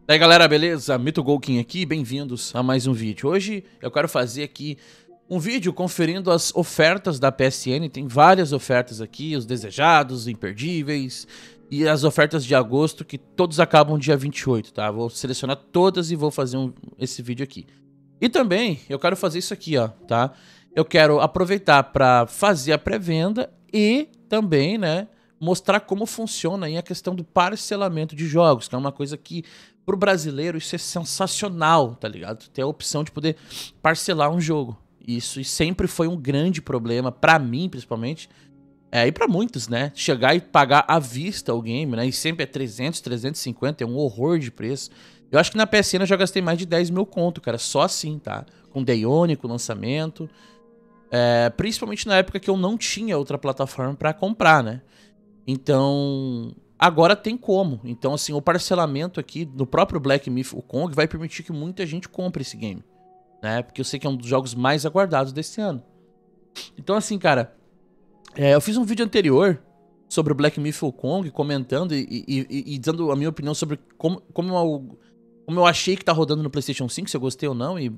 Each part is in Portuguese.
E aí galera, beleza? Mito Golkin aqui, bem-vindos a mais um vídeo. Hoje eu quero fazer aqui um vídeo conferindo as ofertas da PSN. Tem várias ofertas aqui, os desejados, imperdíveis e as ofertas de agosto que todos acabam dia 28, tá? Vou selecionar todas e vou fazer esse vídeo aqui. E também eu quero fazer isso aqui, ó, tá? Eu quero aproveitar para fazer a pré-venda e também, né, mostrar como funciona aí a questão do parcelamento de jogos, que é uma coisa que pro brasileiro isso é sensacional, tá ligado? Ter a opção de poder parcelar um jogo. Isso sempre foi um grande problema, pra mim principalmente, e pra muitos, né? Chegar e pagar à vista o game, né? E sempre é 300, 350, é um horror de preço. Eu acho que na PSN eu já gastei mais de 10 mil conto, cara, só assim, tá? Com Day One, com lançamento. Principalmente na época que eu não tinha outra plataforma pra comprar, né? Então, agora tem como. Então, assim, o parcelamento aqui no próprio Black Myth Wukong vai permitir que muita gente compre esse game, né? Porque eu sei que é um dos jogos mais aguardados desse ano. Então, assim, cara, eu fiz um vídeo anterior sobre o Black Myth Wukong, comentando e dando a minha opinião sobre como eu achei que tá rodando no PlayStation 5, se eu gostei ou não, e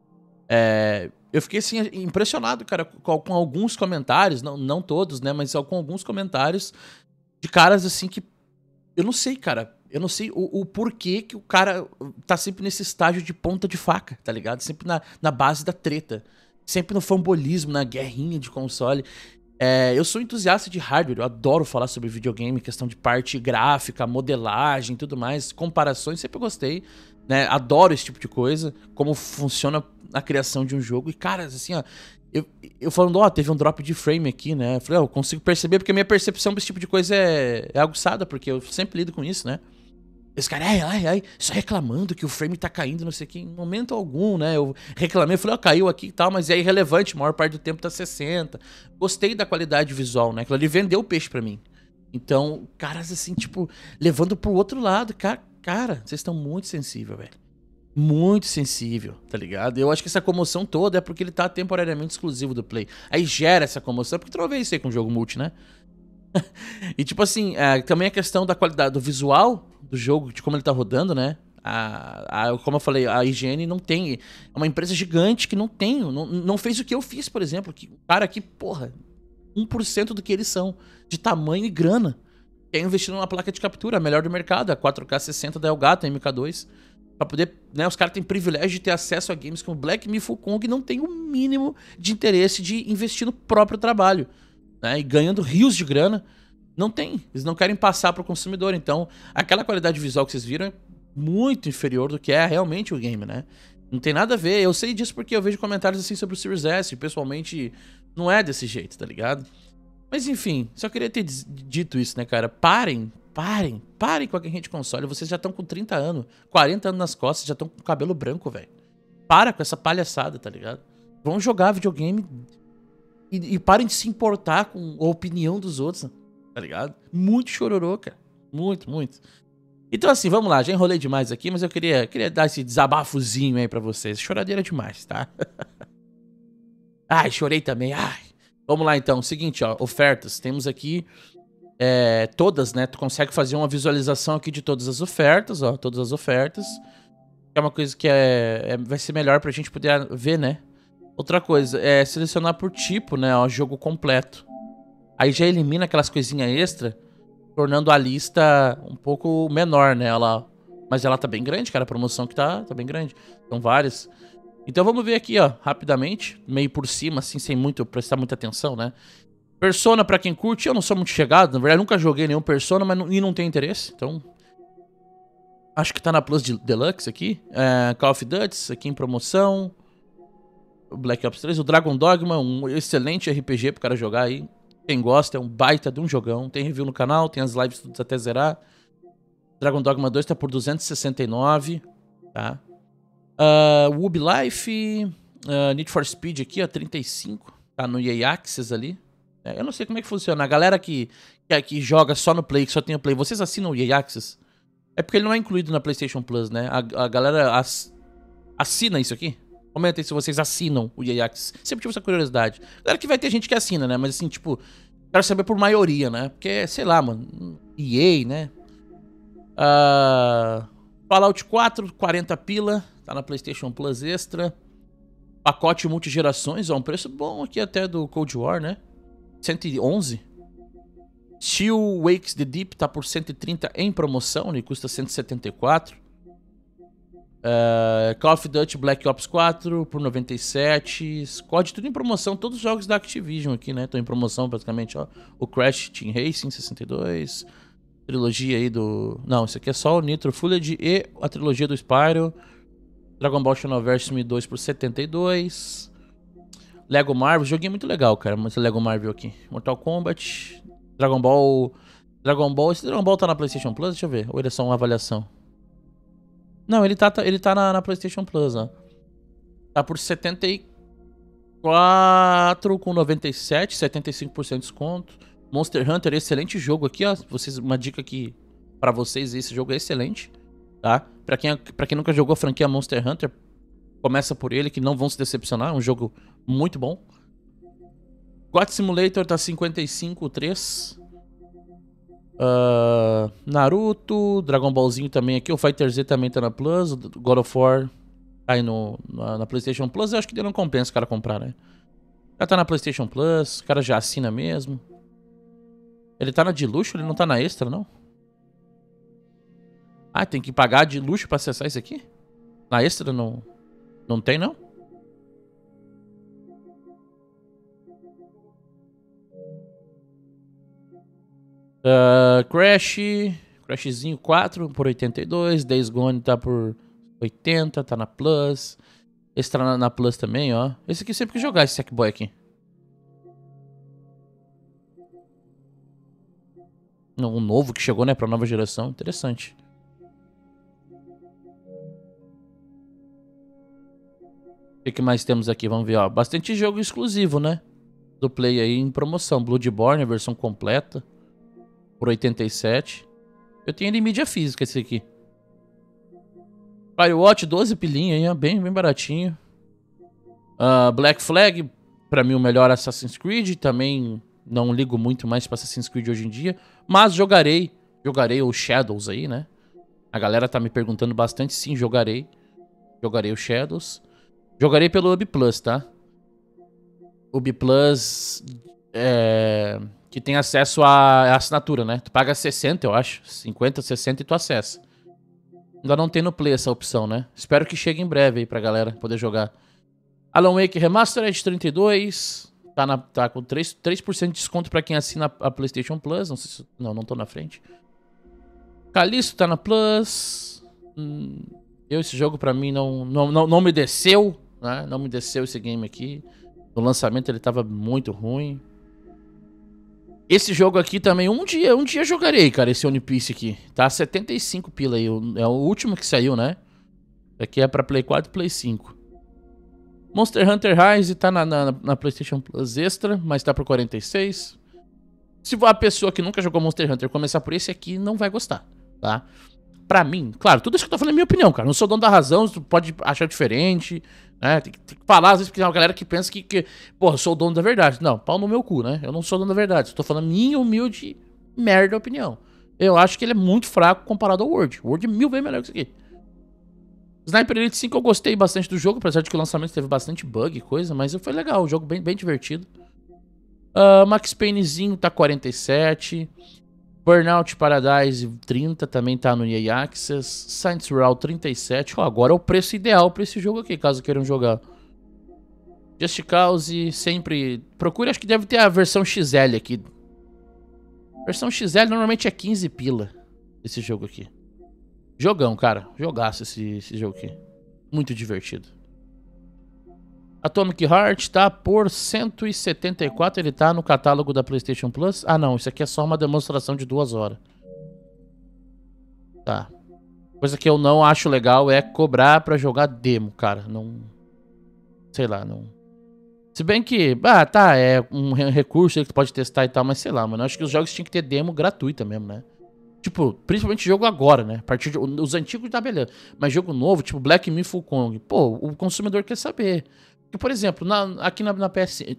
eu fiquei assim impressionado, cara, com alguns comentários, não todos, né, mas com alguns comentários de caras assim que eu não sei, cara, eu não sei o porquê que o cara tá sempre nesse estágio de ponta de faca, tá ligado? Sempre na base da treta, sempre no fanbolismo, na guerrinha de console. Eu sou entusiasta de hardware, eu adoro falar sobre videogame, questão de parte gráfica, modelagem e tudo mais, comparações, sempre gostei, né? Adoro esse tipo de coisa, como funciona a criação de um jogo. E, cara, assim, ó, eu falando, ó, teve um drop de frame aqui, né? Eu falei, ó, eu consigo perceber, porque a minha percepção desse tipo de coisa é aguçada, porque eu sempre lido com isso, né? Esse cara, só reclamando que o frame tá caindo, não sei o que, em momento algum, né? Eu reclamei, falei, ó, caiu aqui e tal, mas é irrelevante, a maior parte do tempo tá 60. Gostei da qualidade visual, né? Aquilo ali vendeu o peixe pra mim. Então, caras assim, tipo, levando pro outro lado, cara, vocês estão muito sensíveis, velho. Muito sensível, tá ligado? Eu acho que essa comoção toda é porque ele tá temporariamente exclusivo do Play. Aí gera essa comoção, porque tu não vê isso aí com o jogo multi, né? E tipo assim, também a questão da qualidade do visual do jogo, de como ele tá rodando, né? Como eu falei, a IGN não tem. É uma empresa gigante que não fez o que eu fiz, por exemplo. Que o cara aqui, porra, 1% do que eles são, de tamanho e grana. Quer investir numa placa de captura, a melhor do mercado, a 4K 60 da Elgato, a MK2. Pra poder, né, os caras têm privilégio de ter acesso a games como Black Myth Wukong e não tem o mínimo de interesse de investir no próprio trabalho, né? E ganhando rios de grana. Não tem, eles não querem passar para o consumidor. Então, aquela qualidade visual que vocês viram é muito inferior do que é realmente o game, né? Não tem nada a ver, eu sei disso porque eu vejo comentários assim sobre o Series S, e pessoalmente não é desse jeito, tá ligado? Mas enfim, só queria ter dito isso, né, cara? Parem com a guerrinha de console. Vocês já estão com 30 anos, 40 anos nas costas, já estão com cabelo branco, velho. Para com essa palhaçada, tá ligado? Vão jogar videogame e parem de se importar com a opinião dos outros, tá ligado? Muito chororô, cara. Muito, muito. Então assim, vamos lá. Já enrolei demais aqui, mas eu queria dar esse desabafozinho aí pra vocês. Choradeira demais, tá? Ai, chorei também. Ai. Vamos lá então. Seguinte, ó. Ofertas. Temos aqui todas, né? Tu consegue fazer uma visualização aqui de todas as ofertas, ó. Todas as ofertas. É uma coisa que vai ser melhor pra gente poder ver, né? Outra coisa, selecionar por tipo, né? Ó, jogo completo. Aí já elimina aquelas coisinhas extra, tornando a lista um pouco menor, né? Mas ela tá bem grande, cara. A promoção que tá bem grande. São várias. Então vamos ver aqui, ó, rapidamente. Meio por cima, assim, sem prestar muita atenção, né? Persona, pra quem curte, eu não sou muito chegado. Na verdade, nunca joguei nenhum Persona, mas não tenho interesse. Então, acho que tá na Plus Deluxe aqui. Call of Duty, aqui em promoção. O Black Ops 3. O Dragon Dogma, um excelente RPG pro cara jogar aí. Quem gosta, é um baita de um jogão. Tem review no canal, tem as lives tudo até zerar. Dragon Dogma 2 tá por 269, tá? Ubi Life, Need for Speed aqui, ó, 35. Tá no EA Access ali. Eu não sei como é que funciona. A galera que joga só no Play, que só tem o Play, vocês assinam o EA Access? É porque ele não é incluído na PlayStation Plus, né? A galera assina isso aqui? Comenta aí se vocês assinam o EA Access. Sempre tive essa curiosidade. Claro que vai ter gente que assina, né? Mas assim, tipo, quero saber por maioria, né? Porque, sei lá, mano, EA, né? Fallout 4, 40 pila. Tá na PlayStation Plus Extra. Pacote multigerações, ó, um preço bom aqui até do Cold War, né? 111. Steel Wakes the Deep tá por 130 em promoção, ele custa 174. Call of Duty Black Ops 4 por 97. COD tudo em promoção, todos os jogos da Activision aqui, né? Estão em promoção praticamente, ó. O Crash Team Racing 62. Trilogia aí do... Não, isso aqui é só o Nitro Fulled e a trilogia do Spyro. Dragon Ball Xenoverse 2002 por 72. Lego Marvel, joguinho muito legal, cara. Esse Lego Marvel aqui. Mortal Kombat. Dragon Ball. Esse Dragon Ball tá na PlayStation Plus? Deixa eu ver. Ou ele é só uma avaliação? Não, ele tá na PlayStation Plus, ó. Tá por 74 com 97, 75% de desconto. Monster Hunter, excelente jogo aqui, ó. Uma dica aqui pra vocês, esse jogo é excelente, tá? Pra quem nunca jogou a franquia Monster Hunter, começa por ele, que não vão se decepcionar. É um jogo muito bom. God Simulator tá 55,3. Naruto, Dragon Ballzinho também aqui. O Fighter Z também tá na Plus. O God of War tá aí na PlayStation Plus. Eu acho que não compensa o cara comprar, né? Já tá na PlayStation Plus. O cara já assina mesmo. Ele tá na de luxo? Ele não tá na extra, não? Ah, tem que pagar de luxo pra acessar isso aqui? Na extra não tem, não? Crashzinho 4 por 82. Days Gone tá por 80, tá na Plus. Esse tá na Plus também, ó. Esse aqui sempre que jogar, esse Sackboy aqui. Um novo que chegou, né, pra nova geração. Interessante. O que mais temos aqui? Vamos ver, ó. Bastante jogo exclusivo, né? Do Play aí em promoção. Bloodborne, a versão completa. Por 87. Eu tenho ele em mídia física esse aqui. Firewatch, 12 pilinha aí, ó. Bem baratinho. Black Flag, pra mim o melhor Assassin's Creed. Também não ligo muito mais pra Assassin's Creed hoje em dia. Mas jogarei o Shadows aí, né? A galera tá me perguntando bastante. Sim, jogarei o Shadows. Jogarei pelo Ubi Plus, tá? Ubi Plus que tem acesso à assinatura, né? Tu paga 60, eu acho. 50, 60 e tu acessa. Ainda não tem no Play essa opção, né? Espero que chegue em breve aí pra galera poder jogar. Alan Wake Remastered 32. Tá com 3% de desconto pra quem assina a PlayStation Plus. Não sei se... Não tô na frente. Callisto tá na Plus. Esse jogo pra mim não me desceu, né? Não me desceu esse game aqui. No lançamento ele tava muito ruim. Esse jogo aqui também, um dia jogarei, cara, esse One Piece aqui. Tá 75 pila aí, é o último que saiu, né? Aqui é pra Play 4 e Play 5. Monster Hunter Rise tá na PlayStation Plus Extra, mas tá por 46. Se a pessoa que nunca jogou Monster Hunter começar por esse aqui, não vai gostar, tá? Pra mim, claro, tudo isso que eu tô falando é minha opinião, cara. Não sou dono da razão, tu pode achar diferente, né? Tem que falar, às vezes, porque tem uma galera que pensa que porra, eu sou o dono da verdade. Não, pau no meu cu, né? Eu não sou o dono da verdade. Estou falando minha humilde merda opinião. Eu acho que ele é muito fraco comparado ao World. O World é 1000 vezes melhor que isso aqui. Sniper Elite 5 eu gostei bastante do jogo, apesar de que o lançamento teve bastante bug e coisa, mas foi legal, o jogo bem divertido. Max Paynezinho tá 47. Burnout Paradise 30 também tá no EA Access. Saints Row 37. Agora é o preço ideal pra esse jogo aqui, caso queiram jogar. Just Cause, sempre... Procure, acho que deve ter a versão XL aqui. A versão XL normalmente é 15 pila. Esse jogo aqui. Jogão, cara. Jogaço esse jogo aqui. Muito divertido. Atomic Heart tá por 174, ele tá no catálogo da PlayStation Plus. Ah, não, isso aqui é só uma demonstração de 2 horas. Tá. Coisa que eu não acho legal é cobrar pra jogar demo, cara. Não... Sei lá, não... Se bem que... tá, é um recurso aí que tu pode testar e tal, mas sei lá, mano. Eu acho que os jogos tinham que ter demo gratuita mesmo, né? Tipo, principalmente jogo agora, né? A partir de... Os antigos tá beleza. Mas jogo novo, tipo Black Myth Wukong. Pô, o consumidor quer saber. Porque, por exemplo, aqui na PSN...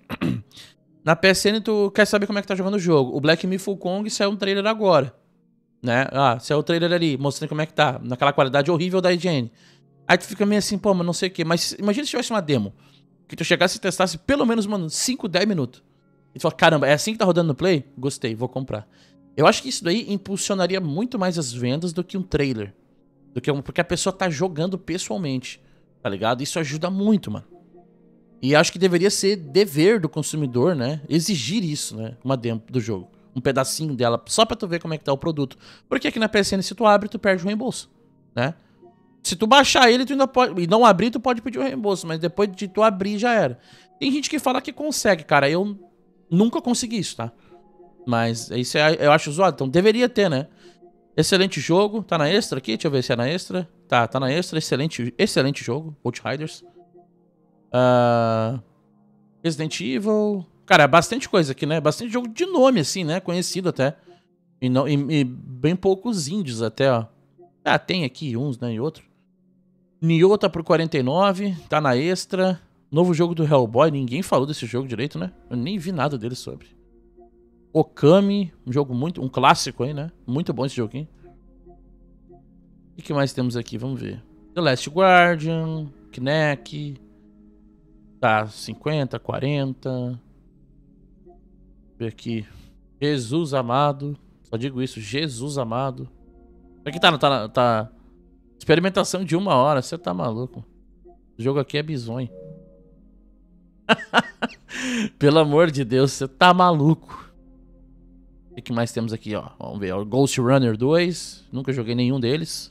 Na PSN tu quer saber como é que tá jogando o jogo. O Black Myth Wukong saiu um trailer agora. né? Ah, se é o trailer ali, mostrando como é que tá, naquela qualidade horrível da IGN. Aí tu fica meio assim, pô, mas não sei o quê. Mas imagina se tivesse uma demo, que tu chegasse e testasse pelo menos, mano, 5, 10 minutos. E tu fala, caramba, é assim que tá rodando no Play? Gostei, vou comprar. Eu acho que isso daí impulsionaria muito mais as vendas do que um trailer. Porque a pessoa tá jogando pessoalmente, tá ligado? Isso ajuda muito, mano. E acho que deveria ser dever do consumidor, né? Exigir isso, né? Uma demo do jogo. Um pedacinho dela, só pra tu ver como é que tá o produto. Porque aqui na PSN, se tu abre, tu perde o reembolso, né? Se tu baixar ele, tu ainda pode... E não abrir, tu pode pedir o reembolso. Mas depois de tu abrir, já era. Tem gente que fala que consegue, cara. Eu nunca consegui isso, tá? Mas isso eu acho zoado. Então deveria ter, né? Excelente jogo. Tá na extra aqui? Deixa eu ver se é na extra. Tá na extra. Excelente jogo. Outriders. Resident Evil. Cara, bastante coisa aqui, né? Bastante jogo de nome, assim, né? Conhecido até. E bem poucos indies até, ó. Ah, tem aqui uns, né? E outro. Nioh tá por 49. Tá na extra. Novo jogo do Hellboy. Ninguém falou desse jogo direito, né? Eu nem vi nada dele sobre. Okami. Um jogo muito... Um clássico aí, né? Muito bom esse joguinho. O que mais temos aqui? Vamos ver. The Last Guardian. Kinect. Tá, 50, 40. Ver aqui. Jesus amado. Só digo isso, Jesus amado. Aqui tá. Experimentação de 1 hora. Você tá maluco. O jogo aqui é bizonho. Pelo amor de Deus, você tá maluco. O que mais temos aqui, ó? Vamos ver. O Ghost Runner 2. Nunca joguei nenhum deles.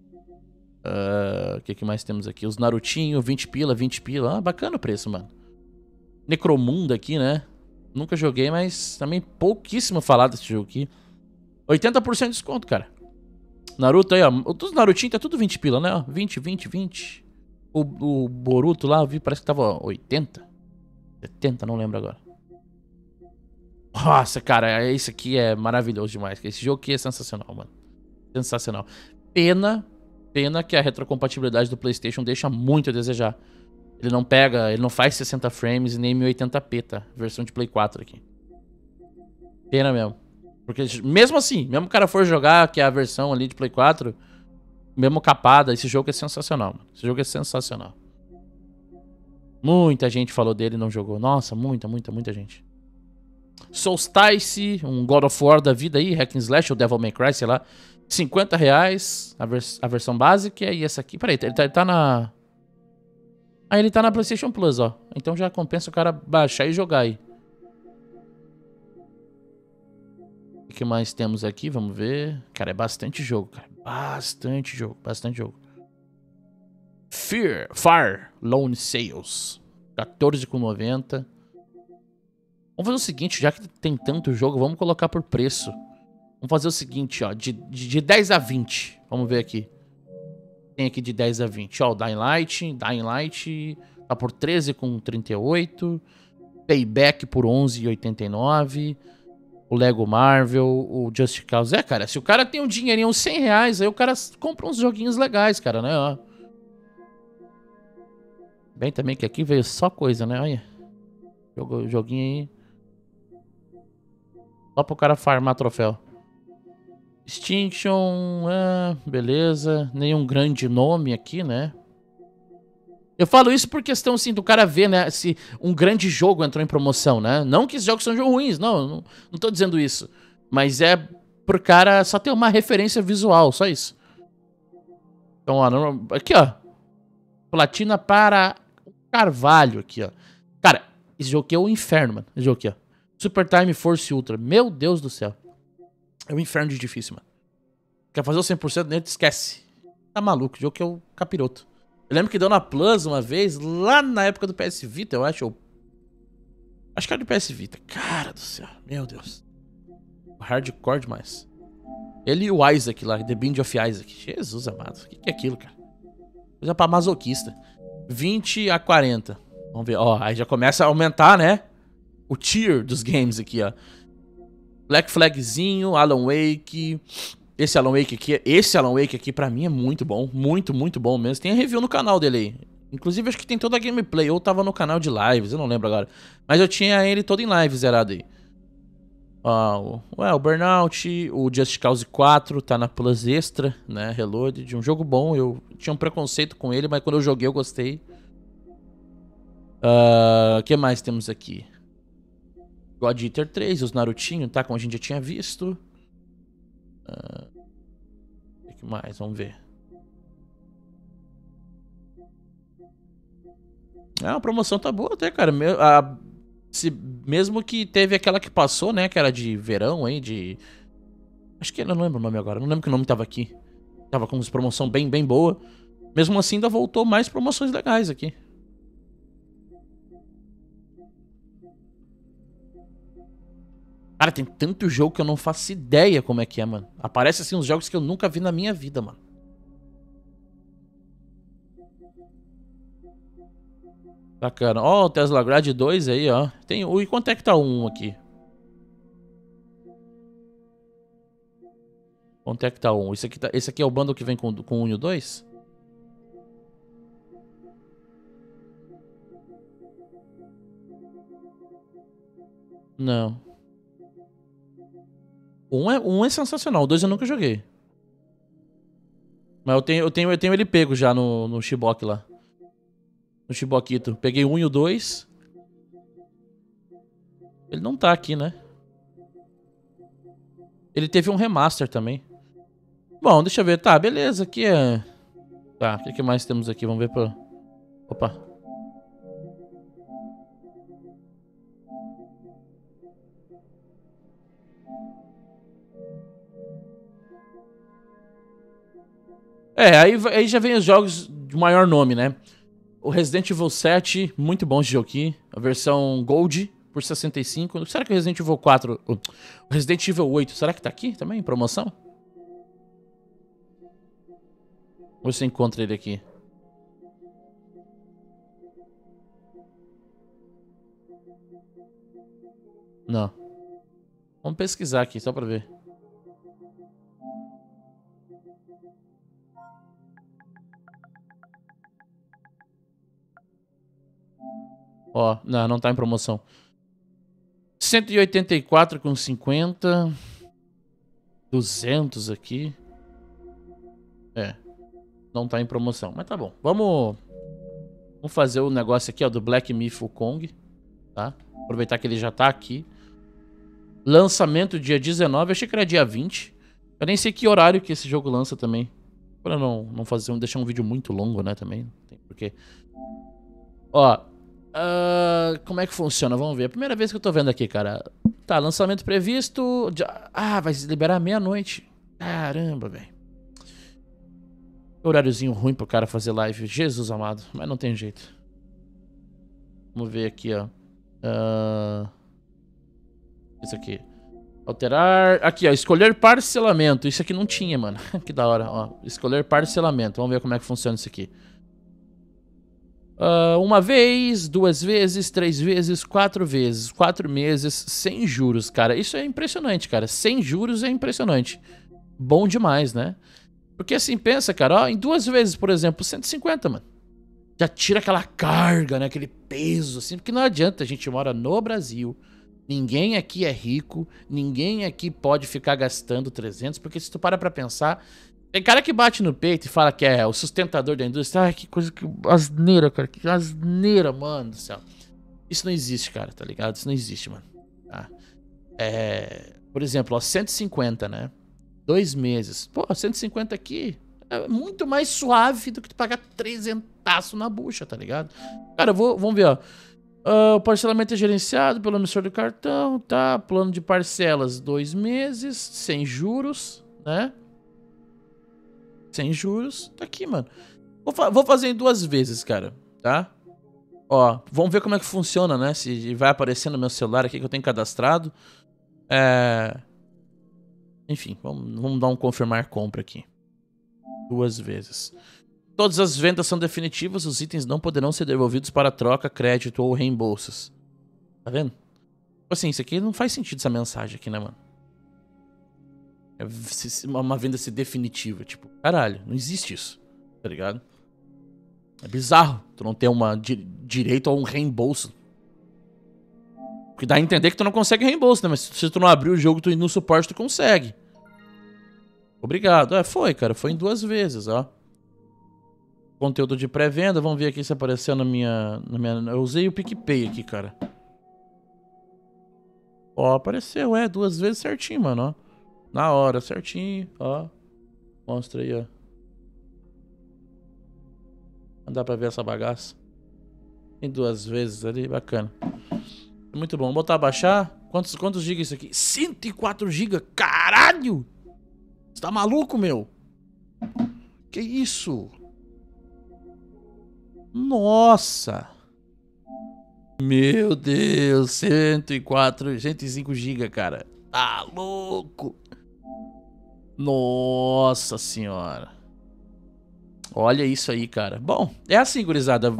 O que mais temos aqui? Os Narutinho, 20 pila, 20 pila. Ah, bacana o preço, mano. Necromunda aqui, né? Nunca joguei, mas também pouquíssimo falado desse jogo aqui. 80% de desconto, cara. Naruto aí, ó. Os Narutinho tá tudo 20 pila, né? 20, 20, 20. O Boruto lá, eu vi, parece que tava 80. 70, não lembro agora. Nossa, cara, esse aqui é maravilhoso demais. Esse jogo aqui é sensacional, mano. Sensacional. Pena que a retrocompatibilidade do PlayStation deixa muito a desejar. Ele não faz 60 frames e nem 1080p, tá? Versão de Play 4 aqui. Pena mesmo. Porque mesmo assim, mesmo o cara for jogar, que é a versão ali de Play 4, mesmo capada, esse jogo é sensacional, mano. Esse jogo é sensacional. Muita gente falou dele e não jogou. Nossa, muita gente. Solstice, um God of War da vida aí, Hack and Slash, ou Devil May Cry, sei lá. R$50 a versão básica. E essa aqui, peraí, ele tá na... Ah, ele tá na PlayStation Plus, ó. Então já compensa o cara baixar e jogar aí. O que mais temos aqui? Vamos ver. Cara, é bastante jogo, cara. Bastante jogo. Far Lone Sales. R$14,90. Vamos fazer o seguinte, já que tem tanto jogo, vamos colocar por preço. Vamos fazer o seguinte, ó. De 10 a 20. Vamos ver aqui. Tem aqui de 10 a 20. Ó, o Dying Light tá por 13,38. Payback por 11,89. O Lego Marvel, o Just Cause. É, cara, se o cara tem um dinheirinho, uns R$100, aí o cara compra uns joguinhos legais, cara, né? Ó. Bem também que aqui veio só coisa, né? Olha. Joguinho aí. Só pro cara farmar troféu. Extinction, beleza. Nenhum grande nome aqui, né? Eu falo isso por questão, assim, do cara ver, né? Se um grande jogo entrou em promoção, né? Não que esses jogos sejam ruins, não tô dizendo isso. Mas é pro cara só ter uma referência visual, só isso. Então, ó, aqui, ó. Platina para Carvalho, aqui, ó. Cara, esse jogo aqui é o inferno, mano. Esse jogo aqui, ó. Super Time Force Ultra. Meu Deus do céu. É um inferno de difícil, mano. Quer fazer o 100% nele? Esquece. Tá maluco. O jogo que é o capiroto. Eu lembro que deu na Plus uma vez, lá na época do PS Vita, eu acho. Acho que era do PS Vita. Cara do céu. Meu Deus. Hardcore demais. Ele e o Isaac lá, The Bind of Isaac. Jesus amado. O que é aquilo, cara? Coisa pra masoquista. 20 a 40. Vamos ver. Ó, aí já começa a aumentar, né? O tier dos games aqui, ó. Black Flagzinho, Alan Wake. Esse Alan Wake aqui pra mim é muito bom. Muito bom mesmo. Tem a review no canal dele aí. Inclusive acho que tem toda a gameplay. Ou tava no canal de lives, eu não lembro agora. Mas eu tinha ele todo em live zerado aí. O Burnout, o Just Cause 4 tá na Plus Extra, né? Reloaded, um jogo bom. Eu tinha um preconceito com ele, mas quando eu joguei eu gostei. O que mais temos aqui? God Eater 3, os Narutinho, tá? Como a gente já tinha visto. O que mais? Vamos ver. A promoção tá boa até, cara. Mesmo que teve aquela que passou, né? Que era de verão aí, de... Acho que eu não lembro o nome agora. Não lembro que o nome tava aqui. Tava com uma promoção bem boa. Mesmo assim, ainda voltou mais promoções legais aqui. Cara, tem tanto jogo que eu não faço ideia como é que é, mano. Aparece assim uns jogos que eu nunca vi na minha vida, mano. Bacana. Ó, o Tesla Grad 2 aí, ó. Tem... E quanto é que tá um aqui? Quanto é que tá um? Esse aqui é o bundle que vem com o 1 e o 2? Não. Um é sensacional, o 2 eu nunca joguei. Mas eu tenho ele pego já no Shibok lá. No Shibokito. Peguei o 1 e o 2. Ele não tá aqui, né? Ele teve um remaster também. Bom, deixa eu ver. Tá, beleza. Aqui é... Tá, o que mais temos aqui? Vamos ver pra... Opa. Aí já vem os jogos de maior nome, né? O Resident Evil 7, muito bom esse jogo aqui. A versão Gold, por 65. Será que o Resident Evil 4... O Resident Evil 8, será que tá aqui também, em promoção? Ou você encontra ele aqui? Não. Vamos pesquisar aqui, só pra ver. Ó, não tá em promoção. 184,50. 200 aqui. Não tá em promoção, mas tá bom. Vamos fazer o negócio aqui, ó, do Black Myth Wukong, tá? Aproveitar que ele já tá aqui. Lançamento dia 19, eu achei que era dia 20. Eu nem sei que horário que esse jogo lança também. Pra não fazer, deixar um vídeo muito longo, né, também. Não tem porquê. Ó, como é que funciona? Vamos ver. A primeira vez que eu tô vendo aqui, cara. Tá, lançamento previsto... vai se liberar meia-noite. Caramba, velho. Horáriozinho ruim pro cara fazer live. Jesus amado. Mas não tem jeito. Vamos ver aqui, ó. Isso aqui. Alterar... Aqui, ó. Escolher parcelamento. Isso aqui não tinha, mano. Que da hora, ó. Escolher parcelamento. Vamos ver como é que funciona isso aqui. Uma vez, 2 vezes, 3 vezes, 4 vezes. 4 meses, sem juros, cara. Isso é impressionante, cara. Sem juros é impressionante. Bom demais, né? Porque assim, pensa, cara, ó, em 2 vezes, por exemplo, 150, mano. Já tira aquela carga, né? Aquele peso, assim. Porque não adianta, a gente mora no Brasil. Ninguém aqui é rico. Ninguém aqui pode ficar gastando 300. Porque se tu para pra pensar... Tem cara que bate no peito e fala que é o sustentador da indústria. Ai, que coisa, que asneira, cara. Que asneira, mano do céu. Isso não existe, cara, tá ligado? Isso não existe, mano. Tá? Por exemplo, ó, 150, né? 2 meses. Pô, 150 aqui é muito mais suave do que tu pagar 300 na bucha, tá ligado? Cara, vamos ver, ó. O parcelamento é gerenciado pelo emissor do cartão, tá? Plano de parcelas, 2 meses, sem juros, né? Sem juros. Tá aqui, mano. Vou fazer em 2 vezes, cara. Tá? Ó, vamos ver como é que funciona, né? Se vai aparecer no meu celular aqui que eu tenho cadastrado. Enfim, vamos dar um confirmar compra aqui. 2 vezes. Todas as vendas são definitivas. Os itens não poderão ser devolvidos para troca, crédito ou reembolsos. Tá vendo? Assim, isso aqui não faz sentido, essa mensagem aqui, né, mano? Uma venda ser definitiva. Tipo, caralho, não existe isso. Tá ligado? É bizarro tu não ter direito a um reembolso. que dá a entender que tu não consegue reembolso, né? Mas se tu não abrir o jogo, tu ir no suporte, tu consegue. Obrigado. Foi, cara. Foi em 2 vezes, ó. Conteúdo de pré-venda. Vamos ver aqui se apareceu na minha... Eu usei o PicPay aqui, cara. Ó, apareceu. 2 vezes certinho, mano, ó. Na hora, certinho, ó. Mostra aí, ó. Não dá pra ver essa bagaça. Tem 2 vezes ali, bacana. Muito bom. Vou botar a baixar. Quantos GB isso aqui? 104 GB? Caralho! Você tá maluco, meu? Que isso? Nossa! Meu Deus, 105 GB, cara. Tá louco! Nossa senhora. Olha isso aí, cara. Bom, é assim, gurizada.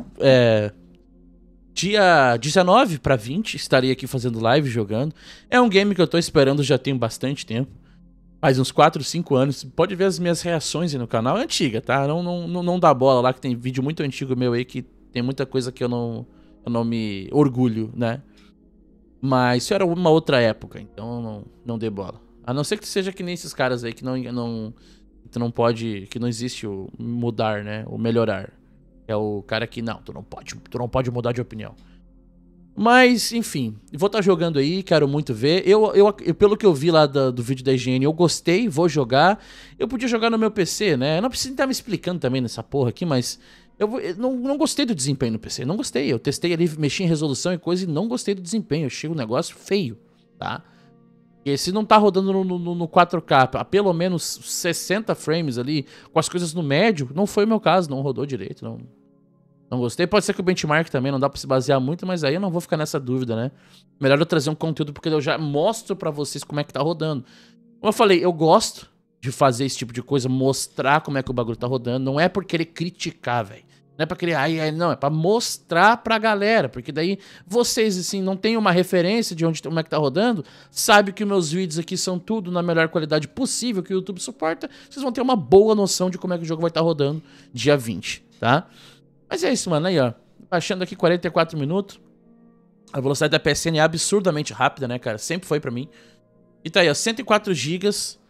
Dia 19 pra 20, estarei aqui fazendo live, jogando. É um game que eu tô esperando já tem bastante tempo. Faz uns 4, 5 anos. Pode ver as minhas reações aí no canal. É antiga, tá? Não dá bola lá, que tem vídeo muito antigo meu aí, que tem muita coisa que eu não me orgulho, né? Mas isso era uma outra época, então não dê bola. A não ser que seja que nem esses caras aí que tu não pode, que não existe o mudar, né? O melhorar. É o cara que não, tu não pode mudar de opinião. Mas, enfim, vou estar jogando aí, quero muito ver. Eu pelo que eu vi lá do vídeo da IGN, eu gostei, vou jogar. Eu podia jogar no meu PC, né? Eu não preciso estar me explicando também nessa porra aqui, mas eu não gostei do desempenho no PC, não gostei. Eu testei ali, mexi em resolução e coisa e não gostei do desempenho. Eu achei um negócio feio, tá? E se não tá rodando no 4K a pelo menos 60 frames ali, com as coisas no médio, não foi o meu caso, não rodou direito, não gostei. Pode ser que o benchmark também não dá pra se basear muito, mas aí eu não vou ficar nessa dúvida, né? Melhor eu trazer um conteúdo porque eu já mostro pra vocês como é que tá rodando. Como eu falei, eu gosto de fazer esse tipo de coisa, mostrar como é que o bagulho tá rodando, não é por querer criticar, velho. Não é pra querer, não, é pra mostrar pra galera, porque daí vocês, assim, não tem uma referência de como é que tá rodando, sabe que meus vídeos aqui são tudo na melhor qualidade possível que o YouTube suporta, vocês vão ter uma boa noção de como é que o jogo vai estar rodando dia 20, tá? Mas é isso, mano, aí, ó, baixando aqui 44 minutos, a velocidade da PSN é absurdamente rápida, né, cara, sempre foi pra mim, e tá aí, ó, 104 GB,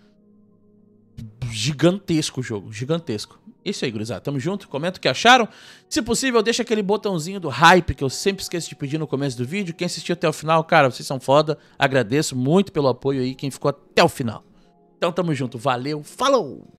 gigantesco o jogo, gigantesco. Isso aí, gurizada. Tamo junto. Comenta o que acharam. Se possível, deixa aquele botãozinho do hype que eu sempre esqueço de pedir no começo do vídeo. Quem assistiu até o final, cara, vocês são foda. Agradeço muito pelo apoio aí, quem ficou até o final. Então, tamo junto. Valeu. Falou!